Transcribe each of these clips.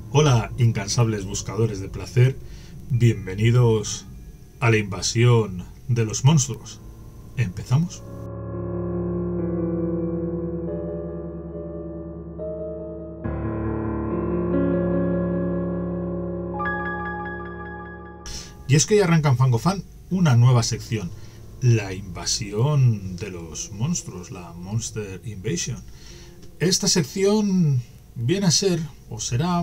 Hola, incansables buscadores de placer, bienvenidos a la invasión de los monstruos. ¿Empezamos? Y es que ya arranca en FangoFan una nueva sección, la invasión de los monstruos, la Monster Invasion. Esta sección viene a ser, o será,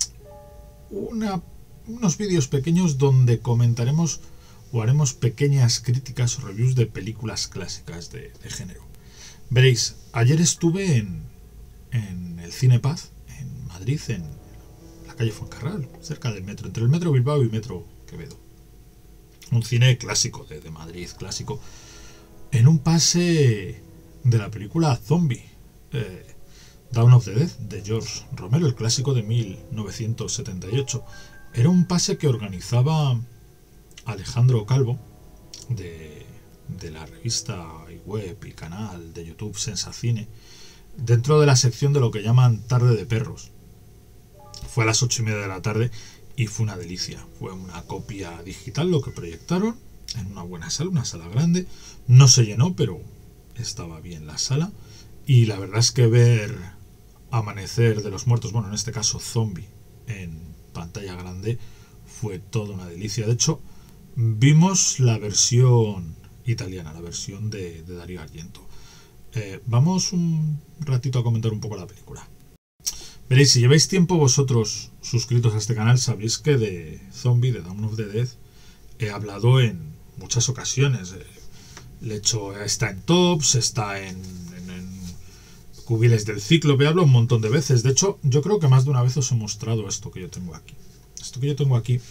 unos vídeos pequeños donde comentaremos o haremos pequeñas críticas o reviews de películas clásicas de género. Veréis, ayer estuve en el Cine Paz, en Madrid, en la calle Fuencarral, cerca del metro, entre el metro Bilbao y Metro Quevedo. Un cine clásico de Madrid, clásico, en un pase de la película Zombie, Dawn of the Dead, de George Romero, el clásico de 1978. Era un pase que organizaba Alejandro Calvo, de la revista y web y canal de YouTube Sensacine, dentro de la sección de lo que llaman Tarde de Perros. Fue a las 8:30 de la tarde y fue una delicia. Fue una copia digital lo que proyectaron en una buena sala, una sala grande. No se llenó, pero estaba bien la sala. Y la verdad es que ver Amanecer de los Muertos, bueno, en este caso Zombie, en pantalla grande, fue toda una delicia. De hecho, vimos la versión italiana, la versión de Dario Argento. Vamos un ratito a comentar un poco la película. Veréis, si lleváis tiempo vosotros suscritos a este canal, sabéis que de Zombie, de Dawn of the Dead, he hablado en muchas ocasiones. El hecho está en tops, está en cubiles del Cíclope, hablo un montón de veces. De hecho, yo creo que más de una vez os he mostrado esto que yo tengo aquí. Esto que yo tengo aquí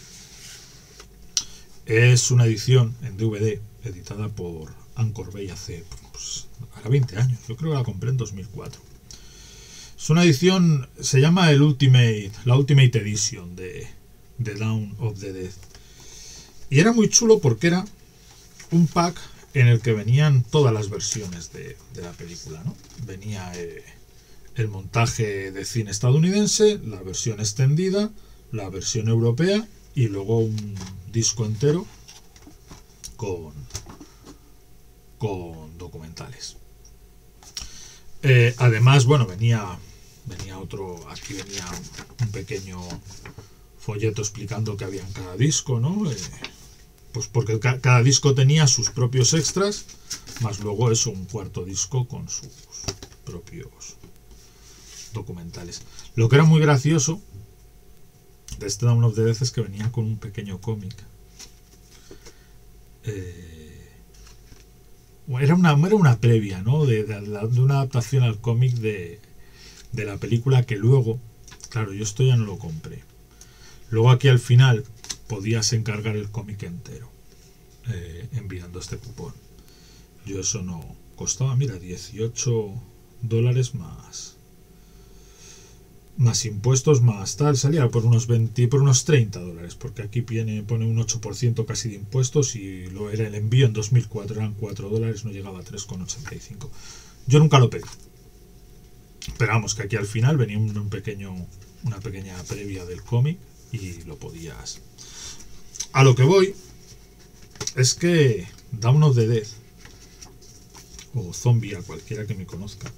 es una edición en DVD editada por Anchor Bay hace ahora 20 años. Yo creo que la compré en 2004. Es una edición, se llama la Ultimate Edition de Dawn of the Dead. Y era muy chulo porque era un pack en el que venían todas las versiones de la película, ¿no? Venía el montaje de cine estadounidense, la versión extendida, la versión europea y luego un disco entero con documentales. Además, bueno, venía un pequeño folleto explicando qué había en cada disco, ¿no? Pues porque cada disco tenía sus propios extras, más luego eso, un cuarto disco con sus propios documentales. Lo que era muy gracioso de este Dawn of the Dead es que venía con un pequeño cómic. Era una previa, ¿no? de una adaptación al cómic de la película que luego, claro, yo esto ya no lo compré. Luego aquí al final podías encargar el cómic entero enviando este cupón. Yo eso no costaba, mira, $18 más impuestos, más tal, salía por unos $30, porque aquí pone un 8% casi de impuestos y lo era el envío en 2004, eran $4, no llegaba a 3,85. Yo nunca lo pedí. Pero vamos, que aquí al final venía una pequeña previa del cómic y lo podías. A lo que voy es que Dawn of the Dead, o Zombie, a cualquiera que me conozca,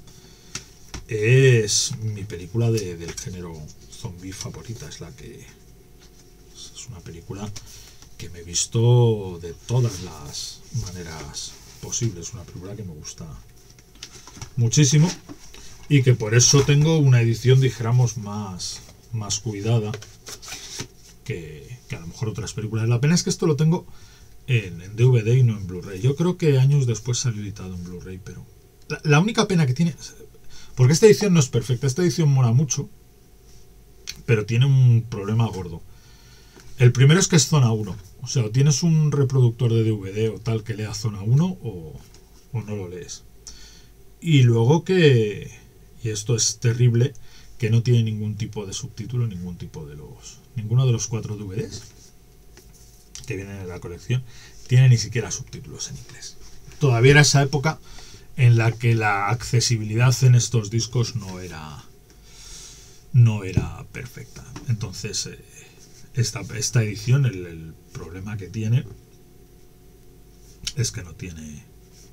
es mi película del género zombie favorita. Es una película que me he visto de todas las maneras posibles. Es una película que me gusta muchísimo y que por eso tengo una edición, dijéramos, más cuidada que a lo mejor otras películas. La pena es que esto lo tengo en DVD y no en Blu-ray. Yo creo que años después salió editado en Blu-ray, pero la única pena que tiene, porque esta edición no es perfecta, esta edición mola mucho, pero tiene un problema gordo. El primero es que es zona 1, o sea, o tienes un reproductor de DVD o tal que lea zona 1 o no lo lees. Y luego y esto es terrible, que no tiene ningún tipo de subtítulo, ninguno de los 4 DVDs que vienen en la colección tiene ni siquiera subtítulos en inglés. Todavía era esa época en la que la accesibilidad en estos discos no era perfecta. Entonces Entonces, esta edición, el problema que tiene es que no tiene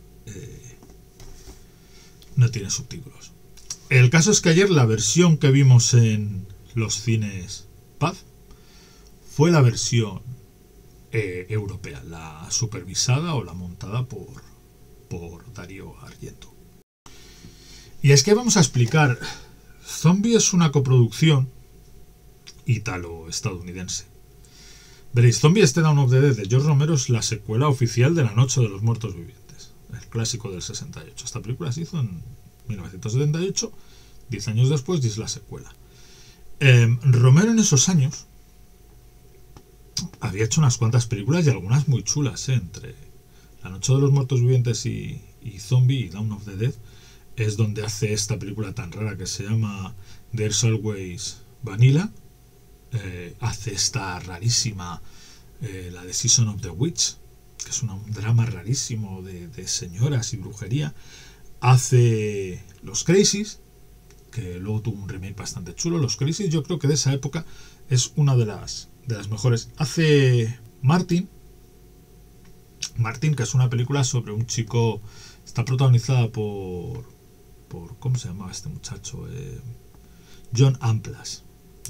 subtítulos. El caso es que ayer la versión que vimos en los cines Paz fue la versión europea, la supervisada o la montada por Darío Argento. Y es que vamos a explicar, Zombie es una coproducción ítalo-estadounidense. Veréis, Zombie Dawn of the Dead de George Romero es la secuela oficial de La Noche de los Muertos Vivientes, el clásico del 68. Esta película se hizo en 1978, 10 años después, y es la secuela. Romero en esos años había hecho unas cuantas películas y algunas muy chulas, entre La Noche de los Muertos Vivientes y Zombie y Dawn of the Dead. Es donde hace esta película tan rara que se llama There's Always Vanilla. Hace esta rarísima, la de Season of the Witch, que es un drama rarísimo de señoras y brujería. Hace Los Crazies, que luego tuvo un remake bastante chulo. Los Crazies, yo creo que de esa época es una de las mejores. Hace Martin, que es una película sobre un chico. Está protagonizada por ¿cómo se llamaba este muchacho? John Amplas.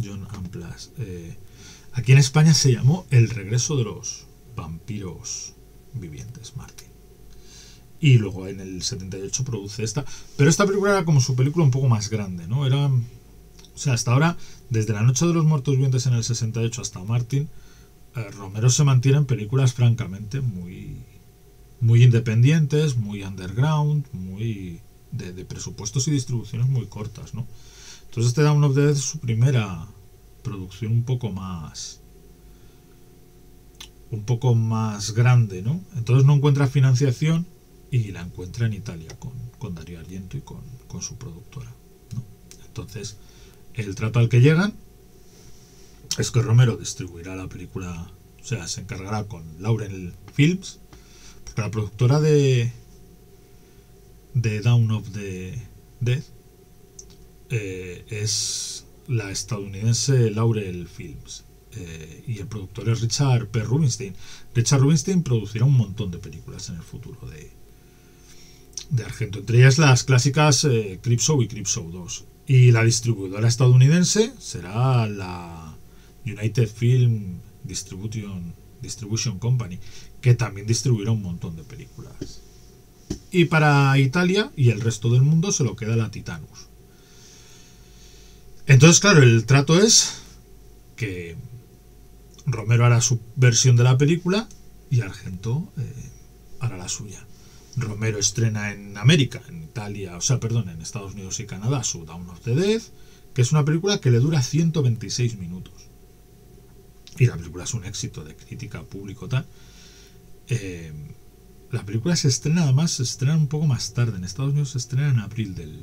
Aquí en España se llamó El regreso de los vampiros vivientes, Martin. Y luego en el 78 produce esta. Pero esta película era como su película un poco más grande, ¿no? Era, o sea, hasta ahora, desde La Noche de los Muertos Vivientes en el 68 hasta Martin, Romero se mantiene en películas francamente muy independientes, muy underground, muy de presupuestos y distribuciones muy cortas, ¿no? Entonces Dawn of the Dead es su primera producción un poco más grande, ¿no? Entonces no encuentra financiación y la encuentra en Italia con Darío Argento y con su productora, ¿no? Entonces el trato al que llegan es que Romero distribuirá la película, o sea, se encargará con Laurel Films, porque la productora de Dawn of the Dead es la estadounidense Laurel Films, y el productor es Richard P. Rubinstein. Richard Rubinstein producirá un montón de películas en el futuro de Argento, entre ellas las clásicas Creepshow y Creepshow 2, y la distribuidora estadounidense será la United Film Distribution Company, que también distribuirá un montón de películas. Y para Italia y el resto del mundo se lo queda la Titanus. Entonces, claro, el trato es que Romero hará su versión de la película y Argento hará la suya. Romero estrena en América, en Estados Unidos y Canadá, su Dawn of the Dead, que es una película que le dura 126 minutos. Y la película es un éxito de crítica, público, tal. La película se estrena un poco más tarde. En Estados Unidos se estrena en abril del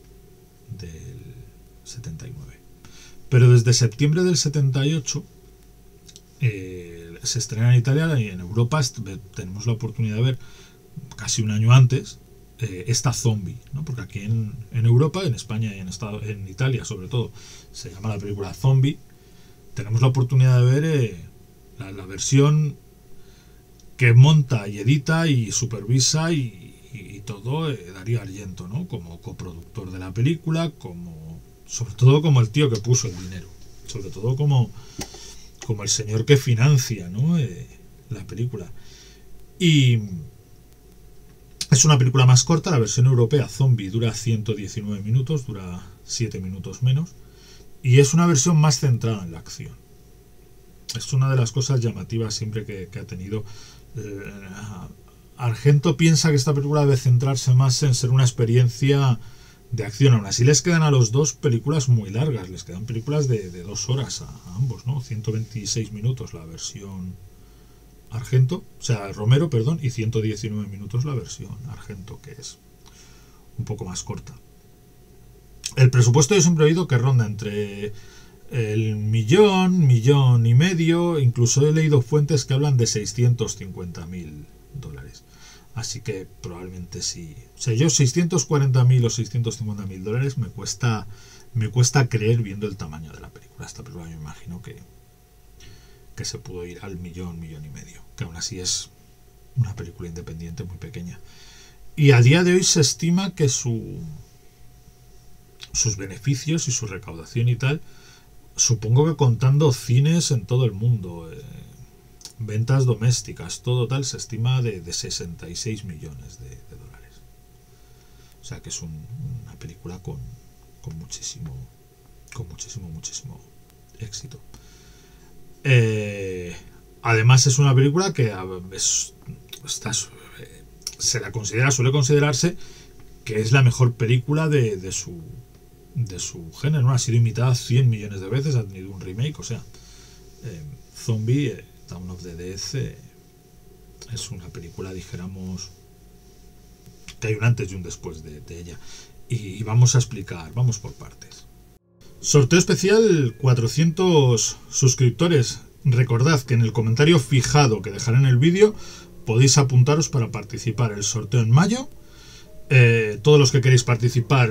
79. Pero desde septiembre del 78 se estrena en Italia, y en Europa tenemos la oportunidad de ver casi un año antes esta Zombie, ¿no? Porque aquí en Europa, en España y en Italia sobre todo, se llama la película Zombie. Tenemos la oportunidad de ver la versión que monta y edita y supervisa y todo Darío Argento, ¿no? Como coproductor de la película, sobre todo como el tío que puso el dinero, sobre todo como el señor que financia, ¿no? La película. Y es una película más corta. La versión europea Zombie dura 119 minutos, dura 7 minutos menos, y es una versión más centrada en la acción. Es una de las cosas llamativas siempre que ha tenido. Argento piensa que esta película debe centrarse más en ser una experiencia de acción. Aún así les quedan a los dos películas muy largas, les quedan películas de 2 horas a ambos, ¿no? 126 minutos la versión Romero, perdón, y 119 minutos la versión Argento, que es un poco más corta. El presupuesto yo siempre he oído que ronda entre el millón y medio, incluso he leído fuentes que hablan de $650.000. Así que probablemente sí. O sea, yo $640.000 o $650.000 me cuesta me cuesta creer viendo el tamaño de la película. Esta película me imagino que se pudo ir al millón y medio, que aún así es una película independiente muy pequeña. Y a día de hoy se estima que sus beneficios y su recaudación y tal, supongo que contando cines en todo el mundo, ventas domésticas, todo tal, se estima de 66 millones de dólares. O sea que es una película con muchísimo éxito. Además es una película que suele considerarse que es la mejor película de su género, ¿no? Ha sido imitada 100 millones de veces, ha tenido un remake, o sea, Zombie, Dawn of the Dead, es una película, dijéramos, que hay un antes y un después de ella. Y vamos a explicar, vamos por partes. Sorteo especial 400 suscriptores. Recordad que en el comentario fijado que dejaré en el vídeo podéis apuntaros para participar. El sorteo en mayo. Todos los que queréis participar,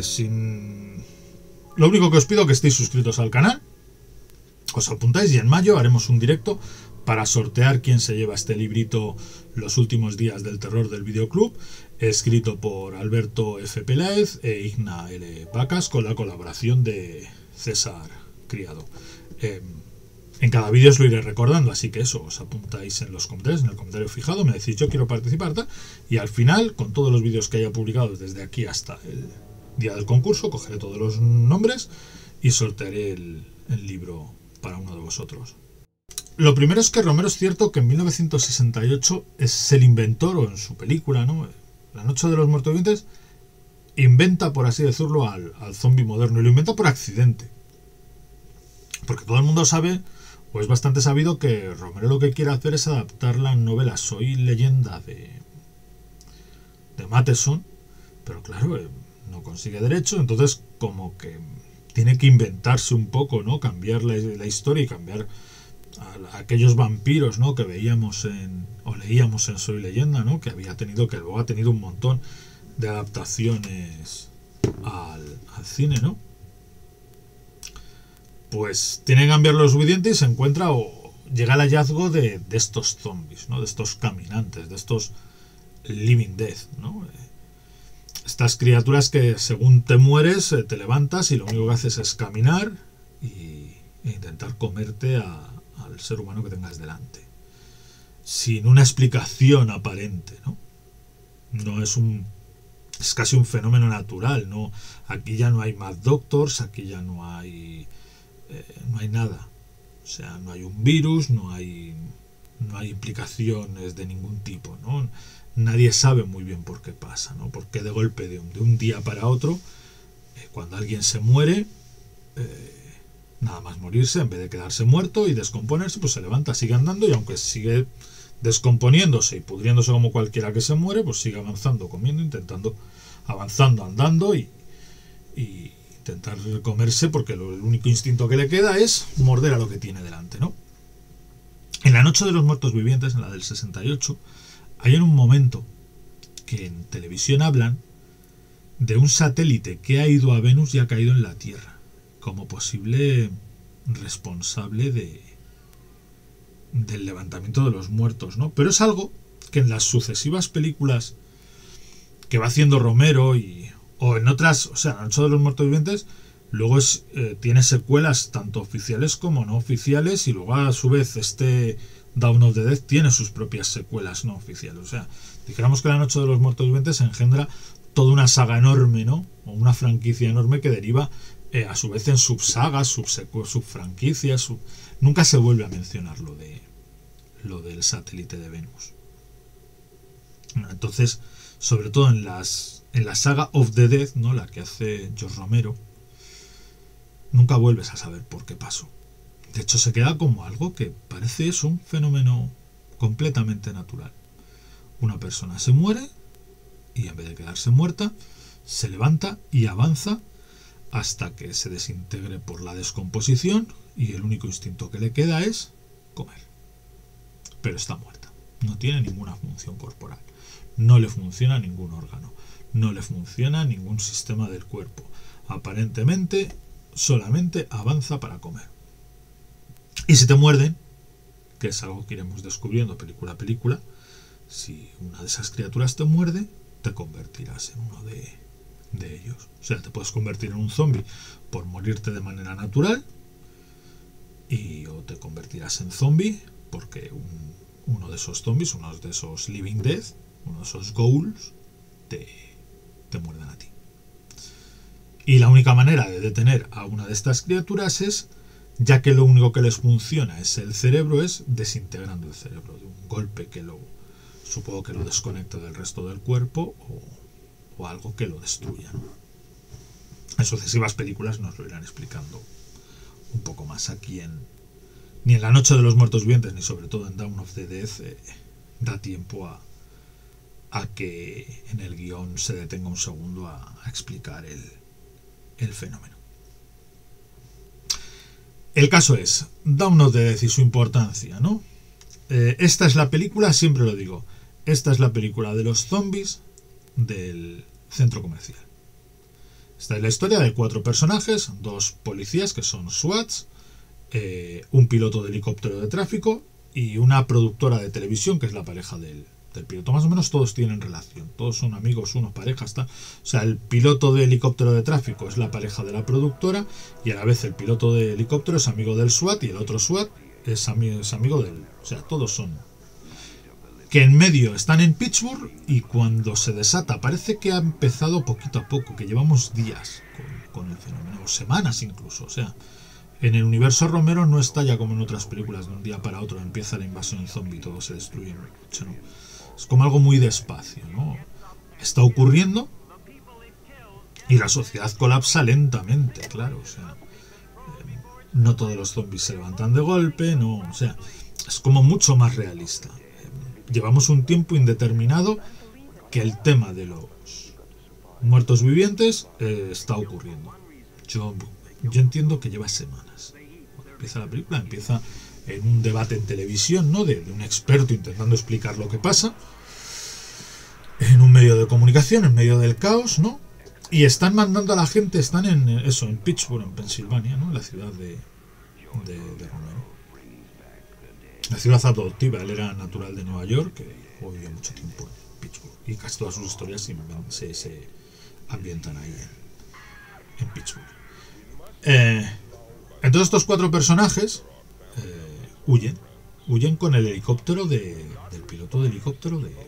lo único que os pido es que estéis suscritos al canal. Os apuntáis y en mayo haremos un directo para sortear quién se lleva este librito Los últimos días del terror del videoclub, escrito por Alberto F. Peláez e Igna L. Vacas, con la colaboración de César Criado. En cada vídeo os lo iré recordando, así que eso, os apuntáis en los comentarios, en el comentario fijado, me decís yo quiero participar, tal, y al final, con todos los vídeos que haya publicado desde aquí hasta el día del concurso, cogeré todos los nombres y sortearé el libro para uno de vosotros. Lo primero es que Romero es cierto que en 1968 es el inventor, o en su película, ¿no? La noche de los muertos vivientes, inventa, por así decirlo, al zombie moderno, y lo inventa por accidente. Porque todo el mundo sabe, o es bastante sabido, que Romero lo que quiere hacer es adaptar la novela Soy Leyenda de Matheson, pero claro, no consigue derecho, entonces como que tiene que inventarse un poco, ¿no? Cambiar la historia y cambiar a aquellos vampiros, ¿no? Que veíamos o leíamos en Soy Leyenda, ¿no? Que luego ha tenido un montón de adaptaciones al cine, ¿no? Pues tiene que cambiar lo suficiente y se encuentra o llega al hallazgo de estos zombies, ¿no? De estos caminantes, de estos living dead, ¿no? Estas criaturas que según te mueres te levantas y lo único que haces es caminar e intentar comerte al ser humano que tengas delante, sin una explicación aparente, ¿no? No es casi un fenómeno natural, ¿no? Aquí ya no hay Mad Doctors, aquí ya no hay nada, o sea, no hay un virus, no hay implicaciones de ningún tipo, ¿no? Nadie sabe muy bien por qué pasa, ¿no? Porque de golpe, de un día para otro, cuando alguien se muere, nada más morirse, en vez de quedarse muerto y descomponerse, pues se levanta, sigue andando, y aunque sigue descomponiéndose y pudriéndose como cualquiera que se muere, pues sigue avanzando, comiendo, avanzando, andando y intentar comerse, porque el único instinto que le queda es morder a lo que tiene delante, ¿no? En la noche de los muertos vivientes, en la del 68, hay un momento que en televisión hablan de un satélite que ha ido a Venus y ha caído en la Tierra como posible responsable del levantamiento de los muertos, ¿no? Pero es algo que en las sucesivas películas que va haciendo Romero o en otras, o sea, La noche de los muertos vivientes, luego tiene secuelas tanto oficiales como no oficiales, y luego a su vez Dawn of the Dead tiene sus propias secuelas no oficiales. O sea, dijéramos que La noche de los muertos vivientes engendra toda una saga enorme, ¿no? O una franquicia enorme que deriva a su vez en subsagas, subfranquicias. Nunca se vuelve a mencionar lo del satélite de Venus. Entonces, sobre todo en la saga of the Dead, ¿no? La que hace George Romero, nunca vuelves a saber por qué pasó. De hecho, se queda como algo que parece un fenómeno completamente natural. Una persona se muere y en vez de quedarse muerta, se levanta y avanza hasta que se desintegre por la descomposición, y el único instinto que le queda es comer. Pero está muerta. No tiene ninguna función corporal. No le funciona ningún órgano. No le funciona ningún sistema del cuerpo. aparentemente solamente avanza para comer. Y si te muerden, que es algo que iremos descubriendo película a película, si una de esas criaturas te muerde, te convertirás en uno de ellos. O sea, te puedes convertir en un zombie por morirte de manera natural, o te convertirás en zombie porque uno de esos zombies, uno de esos living dead, uno de esos ghouls, te muerden a ti. Y la única manera de detener a una de estas criaturas es, ya que lo único que les funciona es el cerebro, es desintegrando el cerebro de un golpe que supongo que lo desconecta del resto del cuerpo o algo que lo destruya, ¿no? En sucesivas películas nos lo irán explicando un poco más. Aquí ni en La Noche de los Muertos Vivientes ni sobre todo en Dawn of the Dead da tiempo a que en el guión se detenga un segundo a explicar el fenómeno. El caso es Dawn of the Dead y su importancia, ¿no? Esta es la película, siempre lo digo, esta es la película de los zombies del centro comercial. Esta es la historia de 4 personajes, 2 policías que son SWATs, un piloto de helicóptero de tráfico y una productora de televisión que es la pareja del piloto. Más o menos todos tienen relación, todos son amigos, unos parejas, o sea, el piloto de helicóptero de tráfico es la pareja de la productora y a la vez el piloto de helicóptero es amigo del SWAT y el otro SWAT es amigo del... O sea, todos son... Que en medio están en Pittsburgh y cuando se desata, parece que ha empezado poquito a poco, que llevamos días con el fenómeno, o semanas incluso, o sea, en el universo Romero no está ya como en otras películas, de un día para otro empieza la invasión zombie y todo se destruye. No. Es como algo muy despacio, ¿no? Está ocurriendo y la sociedad colapsa lentamente, claro, o sea, no todos los zombies se levantan de golpe, no, o sea, es como mucho más realista. Llevamos un tiempo indeterminado que el tema de los muertos vivientes está ocurriendo. Yo entiendo que lleva semanas. Cuando empieza la película, empieza en un debate en televisión, ¿no? De un experto intentando explicar lo que pasa en un medio de comunicación, en medio del caos, ¿no? Y están mandando a la gente, están en Pittsburgh, en Pensilvania, ¿no? La ciudad de Romero. La ciudad adoptiva, él era natural de Nueva York, que vivió mucho tiempo en Pittsburgh. Y casi todas sus historias se ambientan ahí en Pittsburgh. Entonces estos 4 personajes huyen con el helicóptero del piloto de helicóptero de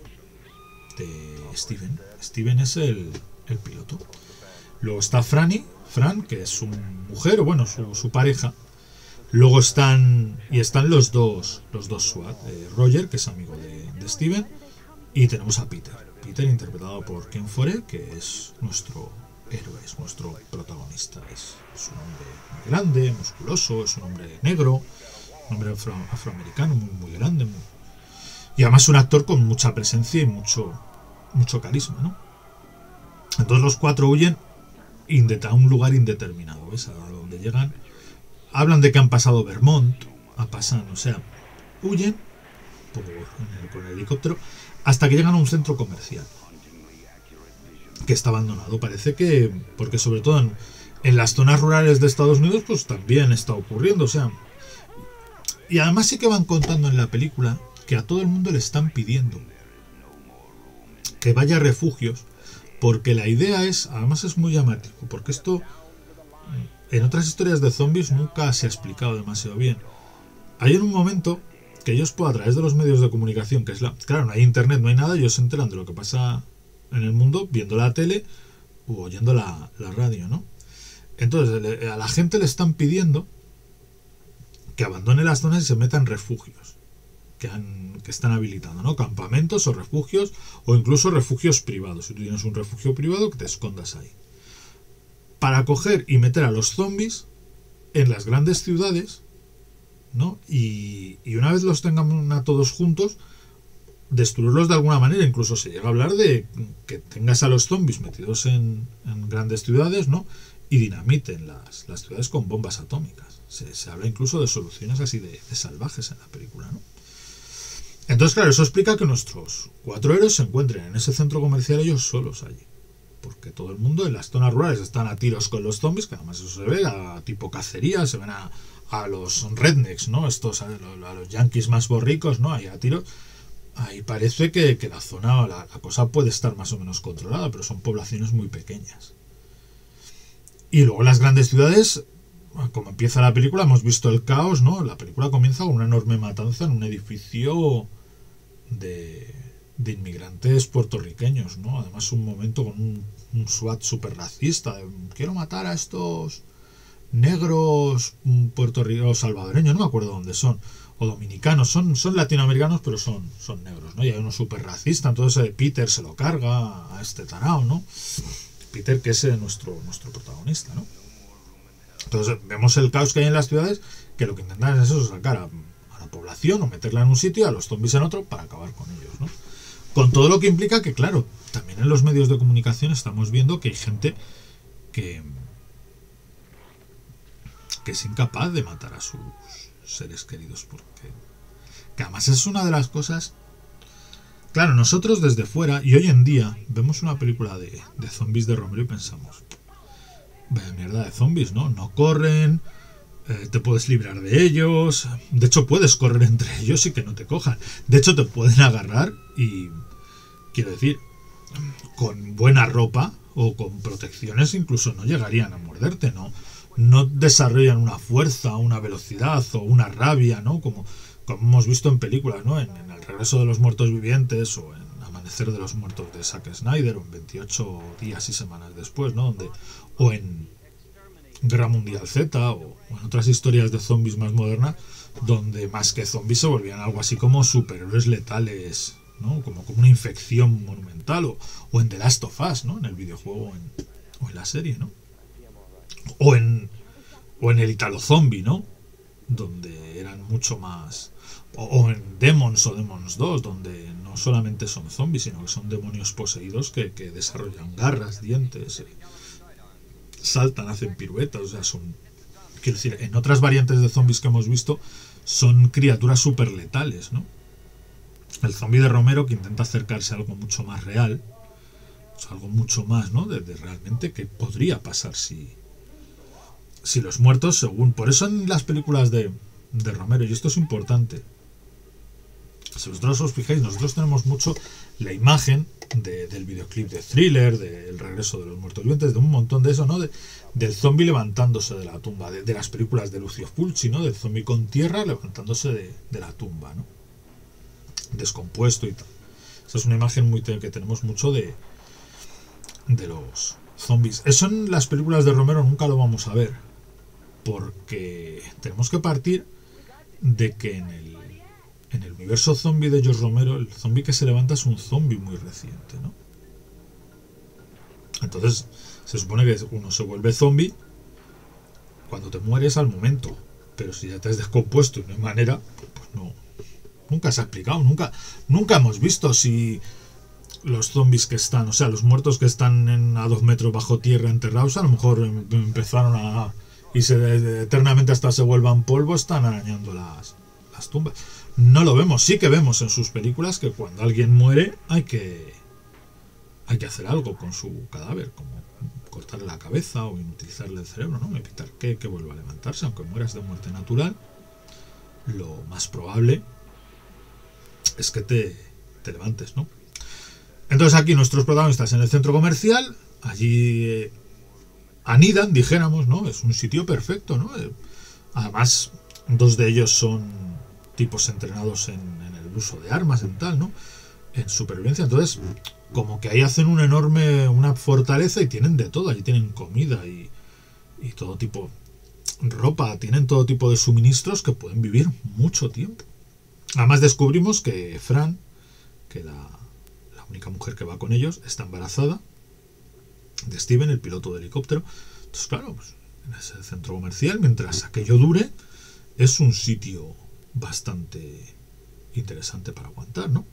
Steven. Steven es el piloto. Luego está Fran, que es su mujer, o bueno, su pareja. Luego están los dos SWAT, Roger, que es amigo de Steven, y tenemos a Peter, interpretado por Ken Foree, que es nuestro héroe, es nuestro protagonista. Es un hombre muy grande, musculoso, es un hombre negro, un hombre afroamericano muy grande, y además un actor con mucha presencia y mucho carisma, ¿no? Entonces los 4 huyen a un lugar indeterminado, ¿ves? A donde llegan. Hablan de que han pasado Vermont, o sea, huyen con el helicóptero hasta que llegan a un centro comercial que está abandonado. Parece que, porque sobre todo en las zonas rurales de Estados Unidos, pues también está ocurriendo, o sea, y además sí que van contando en la película que a todo el mundo le están pidiendo que vaya a refugios, porque la idea además es muy llamativo, porque esto en otras historias de zombies nunca se ha explicado demasiado bien. Hay en un momento que ellos, a través de los medios de comunicación, claro, no hay internet, no hay nada, ellos se enteran de lo que pasa en el mundo viendo la tele u oyendo la radio, ¿no? Entonces a la gente le están pidiendo que abandone las zonas y se meta en refugios que están habilitando, ¿no? Campamentos o refugios, o incluso refugios privados. Si tú tienes un refugio privado, que te escondas ahí, para coger y meter a los zombies en las grandes ciudades, ¿no? Y una vez los tengan a todos juntos, destruirlos de alguna manera. Incluso se llega a hablar de que tengas a los zombies metidos en grandes ciudades, ¿no? Y dinamiten las ciudades con bombas atómicas. Se habla incluso de soluciones así de salvajes en la película, ¿no? Entonces, claro, eso explica que nuestros 4 héroes se encuentren en ese centro comercial ellos solos allí. porque todo el mundo en las zonas rurales están a tiros con los zombies, que además eso se ve a tipo cacería, se ven a los rednecks, ¿no? Estos, a los yankees más borricos, ¿no? Ahí a tiros. Ahí parece que la zona, la cosa puede estar más o menos controlada, pero son poblaciones muy pequeñas. Y luego las grandes ciudades, como empieza la película, hemos visto el caos, ¿no? La película comienza con una enorme matanza en un edificio de inmigrantes puertorriqueños, ¿no? Además un momento con un SWAT súper racista, de, quiero matar a estos negros puertorriqueños, salvadoreños, no me acuerdo dónde son, o dominicanos, son latinoamericanos, pero son negros, ¿no? Y hay uno súper racista, entonces Peter se lo carga a este tarao, ¿no? Peter, que es nuestro protagonista, ¿no? Entonces vemos el caos que hay en las ciudades, que lo que intentan es eso, sacar a la población o meterla en un sitio y a los zombies en otro para acabar con ellos, ¿no? Con todo lo que implica que, claro, también en los medios de comunicación estamos viendo que hay gente que es incapaz de matar a sus seres queridos, porque que además es una de las cosas. Claro, nosotros desde fuera y hoy en día vemos una película de zombies de Romero y pensamos, vaya mierda de zombies, ¿no? No corren, te puedes librar de ellos, de hecho puedes correr entre ellos y que no te cojan, de hecho te pueden agarrar y, quiero decir, con buena ropa o con protecciones incluso no llegarían a morderte, no desarrollan una fuerza, una velocidad o una rabia, ¿no? Como hemos visto en películas, ¿no? En El regreso de los muertos vivientes o en Amanecer de los muertos de Zack Snyder o en 28 días y semanas después, ¿no? O en Guerra Mundial Z o en otras historias de zombies más modernas, donde más que zombies se volvían algo así como superhéroes letales, ¿no? Como una infección monumental o en The Last of Us, ¿no? En el videojuego o en la serie, ¿no? O en el Italo Zombie, ¿no? Donde eran mucho más. O en Demons o Demons 2, donde no solamente son zombies, sino que son demonios poseídos que desarrollan garras, dientes, saltan, hacen piruetas, o sea, son. Quiero decir, en otras variantes de zombies que hemos visto, son criaturas súper letales, ¿no? El zombie de Romero, que intenta acercarse a algo mucho más real, o sea, algo mucho más, ¿no? De realmente que podría pasar si los muertos, según. Por eso en las películas de Romero, y esto es importante, si vosotros os fijáis, nosotros tenemos mucho la imagen del videoclip de Thriller, del regreso de los muertos vivientes, de un montón de eso, ¿no? Del zombie levantándose de la tumba, de las películas de Lucio Fulci, ¿no? Del zombie con tierra levantándose de la tumba, ¿no? Descompuesto y tal. Esa es una imagen que tenemos mucho de los zombies. Eso en las películas de Romero nunca lo vamos a ver, porque tenemos que partir de que en el universo zombie de George Romero, el zombie que se levanta es un zombie muy reciente, ¿no? Entonces, se supone que uno se vuelve zombie cuando te mueres al momento, pero si ya te has descompuesto y no hay manera, pues no. Nunca se ha explicado, nunca hemos visto si los zombies que están, o sea, los muertos que están a 2 metros bajo tierra enterrados, a lo mejor empezaron a irse eternamente hasta se vuelvan polvo, están arañando las tumbas. No lo vemos, sí que vemos en sus películas que cuando alguien muere hay que hacer algo con su cadáver, como cortarle la cabeza o inutilizarle el cerebro, ¿no? Evitar que vuelva a levantarse, aunque mueras de muerte natural. Lo más probable es que te levantes, ¿no? Entonces aquí nuestros protagonistas en el centro comercial, allí anidan, dijéramos, ¿no? Es un sitio perfecto, ¿no? Además, 2 de ellos son tipos entrenados en el uso de armas, en tal, ¿no? En supervivencia. Entonces, como que ahí hacen una fortaleza y tienen de todo. Allí tienen comida y todo tipo, ropa, tienen todo tipo de suministros que pueden vivir mucho tiempo. Además descubrimos que Fran, que la única mujer que va con ellos, está embarazada de Steven, el piloto de helicóptero. Entonces, claro, pues, en ese centro comercial, mientras aquello dure, es un sitio bastante interesante para aguantar, ¿no?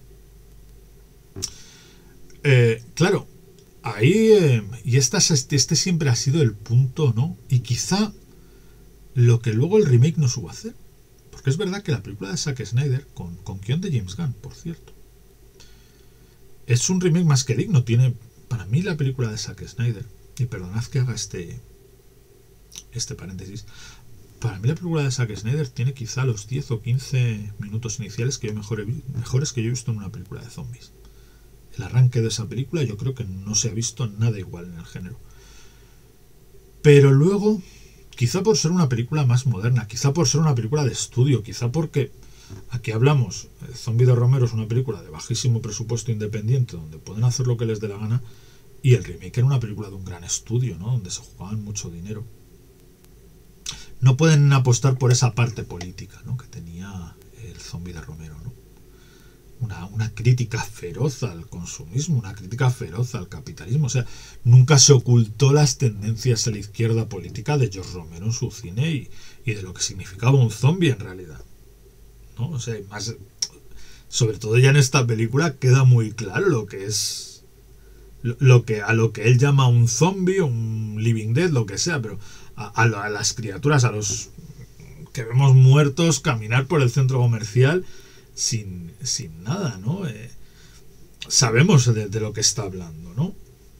Claro, ahí y este siempre ha sido el punto, ¿no? Y quizá lo que luego el remake no supo hacer, porque es verdad que la película de Zack Snyder, con guión de James Gunn, por cierto, es un remake más que digno, tiene para mí la película de Zack Snyder, y perdonad que haga este paréntesis, para mí la película de Zack Snyder tiene quizá los 10 o 15 minutos iniciales que yo mejores que yo he visto en una película de zombies. El arranque de esa película yo creo que no se ha visto nada igual en el género. Pero luego, quizá por ser una película más moderna, quizá por ser una película de estudio, quizá porque aquí hablamos, Zombie de Romero es una película de bajísimo presupuesto independiente donde pueden hacer lo que les dé la gana, y el remake era una película de un gran estudio, ¿no? Donde se jugaban mucho dinero. No pueden apostar por esa parte política, ¿no? Que tenía el Zombie de Romero, ¿no? Una crítica feroz al consumismo, una crítica feroz al capitalismo. O sea, nunca se ocultó las tendencias a la izquierda política de George Romero en su cine y de lo que significaba un zombie en realidad, ¿no? O sea, más, sobre todo ya en esta película queda muy claro lo que es a lo que él llama un zombie, un living dead, lo que sea, pero a las criaturas, a los que vemos muertos caminar por el centro comercial sin nada, ¿no? Sabemos de lo que está hablando, ¿no?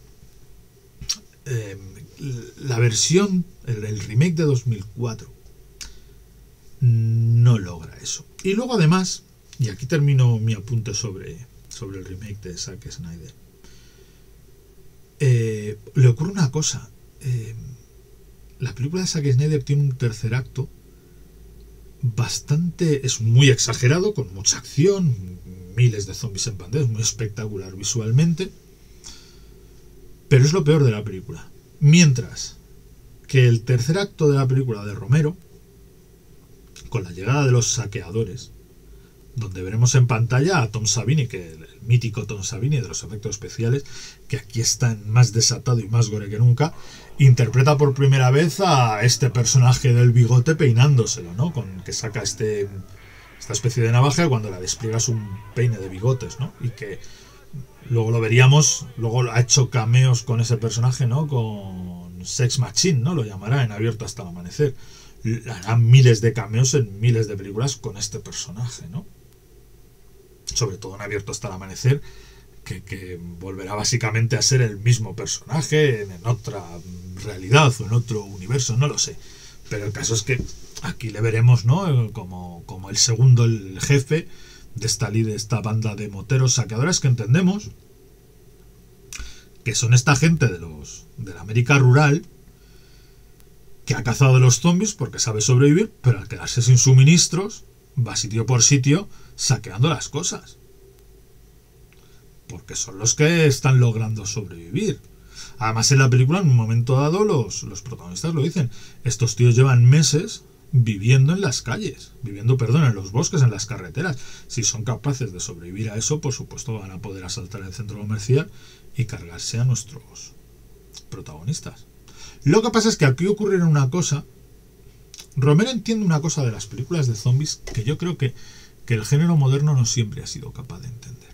La versión, el remake de 2004 no logra eso. Y luego además, y aquí termino mi apunte sobre el remake de Zack Snyder, le ocurre una cosa. La película de Zack Snyder tiene un tercer acto es muy exagerado, con mucha acción, miles de zombies en pantalla, es muy espectacular visualmente, pero es lo peor de la película. Mientras que el tercer acto de la película de Romero, con la llegada de los saqueadores, donde veremos en pantalla a Tom Savini, que el mítico Tom Savini de los efectos especiales, que aquí está más desatado y más gore que nunca, interpreta por primera vez a este personaje del bigote peinándoselo, ¿no? Con que saca esta especie de navaja y cuando la despliega es un peine de bigotes, ¿no? Y que luego lo veríamos, luego ha hecho cameos con ese personaje, ¿no? Con Sex Machine, ¿no? Lo llamará en Abierto hasta el amanecer. Hará miles de cameos en miles de películas con este personaje, ¿no? Sobre todo en Abierto hasta el amanecer, que volverá básicamente a ser el mismo personaje en otra realidad o en otro universo, no lo sé. Pero el caso es que aquí le veremos, ¿no? Como el segundo, el jefe de esta banda de moteros saqueadores, que entendemos que son esta gente de la América rural que ha cazado a los zombies porque sabe sobrevivir, pero al quedarse sin suministros va sitio por sitio saqueando las cosas, porque son los que están logrando sobrevivir. Además, en la película, en un momento dado, los protagonistas lo dicen. Estos tíos llevan meses viviendo en las calles, en los bosques, en las carreteras. Si son capaces de sobrevivir a eso, por supuesto van a poder asaltar el centro comercial y cargarse a nuestros protagonistas. Lo que pasa es que aquí ocurre una cosa. Romero entiende una cosa de las películas de zombies que yo creo que el género moderno no siempre ha sido capaz de entender.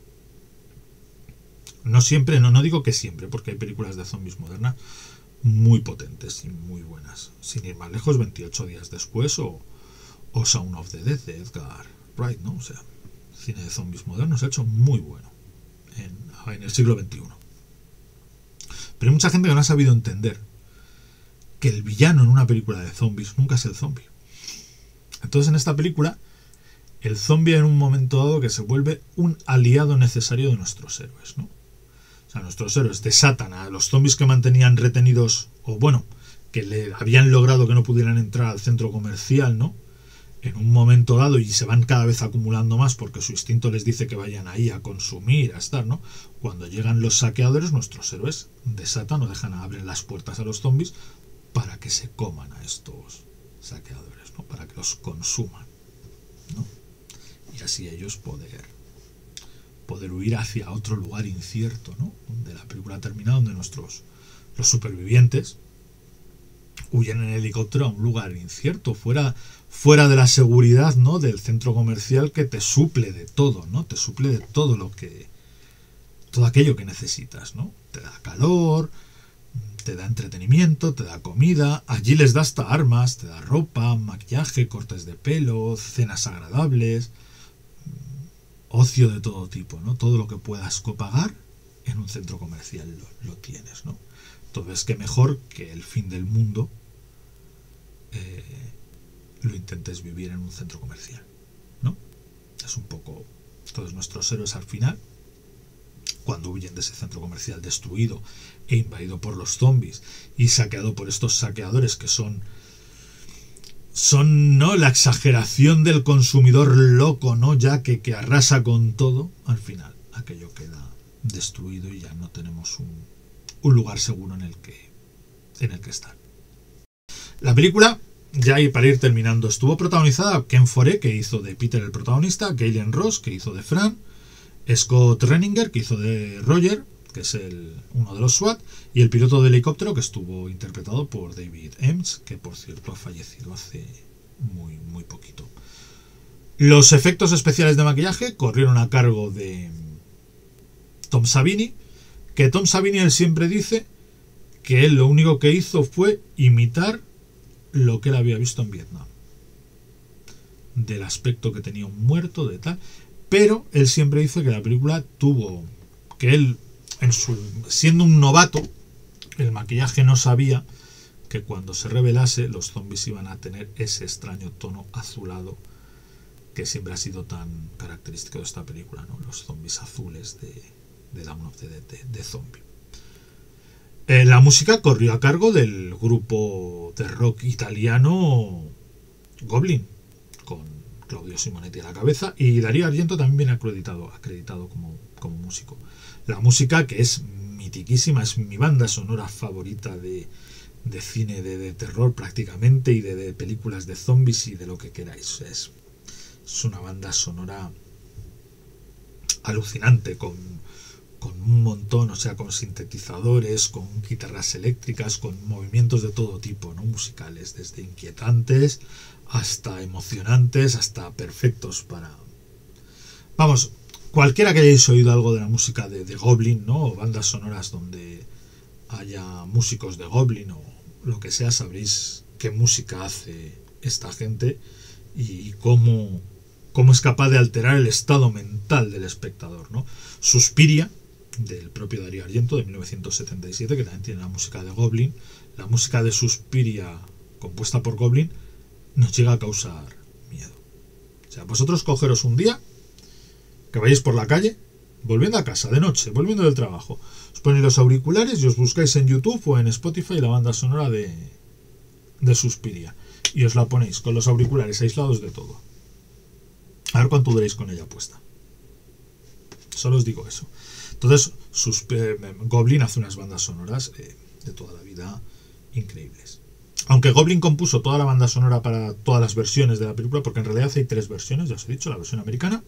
No siempre, no digo que siempre, porque hay películas de zombies modernas muy potentes y muy buenas. Sin ir más lejos, 28 días después o Shaun of the Dead de Edgar Wright, ¿no? O sea, cine de zombies moderno se ha hecho muy bueno en el siglo XXI. Pero hay mucha gente que no ha sabido entender que el villano en una película de zombies nunca es el zombie. Entonces, en esta película, el zombie en un momento dado que se vuelve un aliado necesario de nuestros héroes, ¿no? O sea, nuestros héroes desatan a los zombies que mantenían retenidos, o bueno, que le habían logrado que no pudieran entrar al centro comercial, ¿no? En un momento dado, y se van cada vez acumulando más porque su instinto les dice que vayan ahí a consumir, a estar, ¿no? Cuando llegan los saqueadores, nuestros héroes desatan o abren las puertas a los zombies para que se coman a estos saqueadores, ¿no? Para que los consuman, ¿no? Y así ellos poder huir hacia otro lugar incierto, ¿no? Donde la película termina, donde los supervivientes huyen en helicóptero a un lugar incierto, fuera de la seguridad, ¿no? Del centro comercial, que te suple de todo, ¿no? Te suple de todo aquello que necesitas, ¿no? Te da calor, te da entretenimiento, te da comida, allí les da hasta armas, te da ropa, maquillaje, cortes de pelo, cenas agradables, ocio de todo tipo, ¿no? Todo lo que puedas copagar en un centro comercial lo tienes, ¿no? Entonces, qué mejor que el fin del mundo lo intentes vivir en un centro comercial, ¿no? Es un poco todos nuestros héroes al final, cuando huyen de ese centro comercial destruido e invadido por los zombies y saqueado por estos saqueadores que son ¿no? La exageración del consumidor loco, ¿no? Ya que arrasa con todo, al final aquello queda destruido y ya no tenemos un lugar seguro en el que estar. La película, ya para ir terminando, estuvo protagonizada por Ken Foree, que hizo de Peter el protagonista, Galen Ross, que hizo de Fran, Scott Renninger, que hizo de Roger, que es uno de los SWAT, y el piloto de helicóptero, que estuvo interpretado por David Ames, que por cierto ha fallecido hace muy, muy poquito. Los efectos especiales de maquillaje corrieron a cargo de Tom Savini, que Tom Savini él siempre dice que él lo único que hizo fue imitar lo que él había visto en Vietnam, del aspecto que tenía un muerto, de tal, pero él siempre dice que la película tuvo, que él siendo un novato, el maquillaje no sabía que cuando se revelase los zombies iban a tener ese extraño tono azulado que siempre ha sido tan característico de esta película, ¿no? Los zombies azules de Dawn of the Dead de zombie. La música corrió a cargo del grupo de rock italiano Goblin, con Claudio Simonetti a la cabeza, y Darío Argento también viene acreditado como músico. La música, que es mitiquísima, es mi banda sonora favorita de cine de terror prácticamente, y de películas de zombies y de lo que queráis. Es una banda sonora alucinante, con un montón, o sea, con sintetizadores, con guitarras eléctricas, con movimientos de todo tipo, ¿no? Musicales, desde inquietantes hasta emocionantes, hasta perfectos para... Vamos, cualquiera que hayáis oído algo de la música de Goblin, ¿no? O bandas sonoras donde haya músicos de Goblin o lo que sea, sabréis qué música hace esta gente y cómo es capaz de alterar el estado mental del espectador, ¿no? Suspiria, del propio Darío Argento, de 1977, que también tiene la música de Goblin. La música de Suspiria, compuesta por Goblin, nos llega a causar miedo. O sea, vosotros cogeros un día, que vayáis por la calle, volviendo a casa, de noche, volviendo del trabajo, os ponéis los auriculares y os buscáis en YouTube o en Spotify la banda sonora de Suspiria, y os la ponéis con los auriculares aislados de todo. A ver cuánto duréis con ella puesta. Solo os digo eso. Entonces, Goblin hace unas bandas sonoras de toda la vida increíbles. Aunque Goblin compuso toda la banda sonora para todas las versiones de la película, porque en realidad hay 3 versiones, ya os he dicho, la versión americana,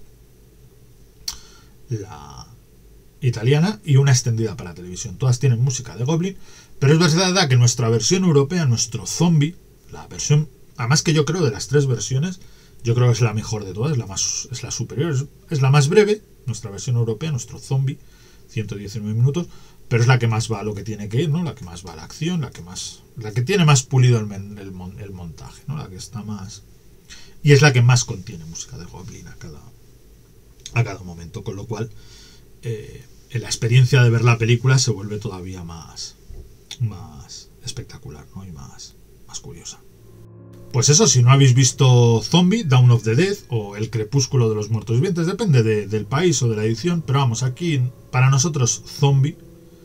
la italiana y una extendida para televisión. Todas tienen música de Goblin, pero es verdad que nuestra versión europea, nuestro zombie, la versión, además que yo creo de las 3 versiones, yo creo que es la mejor de todas, es la superior, es la más breve, nuestra versión europea, nuestro zombie, 119 minutos, pero es la que más va a lo que tiene que ir, ¿no? La que más va a la acción, la que tiene más pulido el montaje, ¿no? La que está más... Y es la que más contiene música de Goblin a cada momento, con lo cual la experiencia de ver la película se vuelve todavía más espectacular, ¿no? Y más curiosa. Pues eso, si no habéis visto Zombie, Dawn of the Dead o El Crepúsculo de los Muertos Vivientes, depende del país o de la edición, pero vamos, aquí para nosotros Zombie,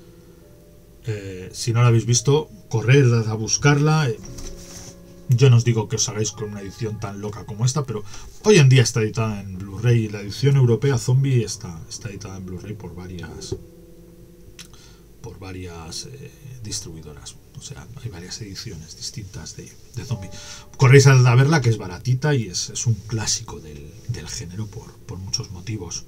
si no la habéis visto, corred a buscarla. Yo no os digo que os hagáis con una edición tan loca como esta, pero hoy en día está editada en Blu-ray, y la edición europea Zombie está editada en Blu-ray por varias distribuidoras. O sea, hay varias ediciones distintas de Zombie. Corréis a verla, que es baratita y es un clásico del género por muchos motivos.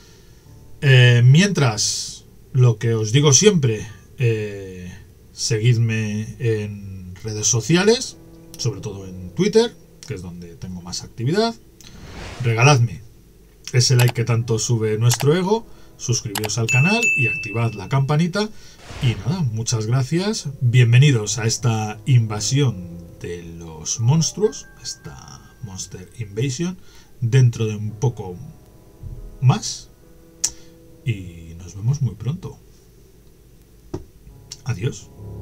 Mientras, lo que os digo siempre, seguidme en redes sociales, sobre todo en Twitter, que es donde tengo más actividad. Regaladme ese like que tanto sube nuestro ego, suscribiros al canal y activad la campanita. Y nada, muchas gracias, bienvenidos a esta invasión de los monstruos, esta Monster Invasion, dentro de un poco más, y nos vemos muy pronto. Adiós.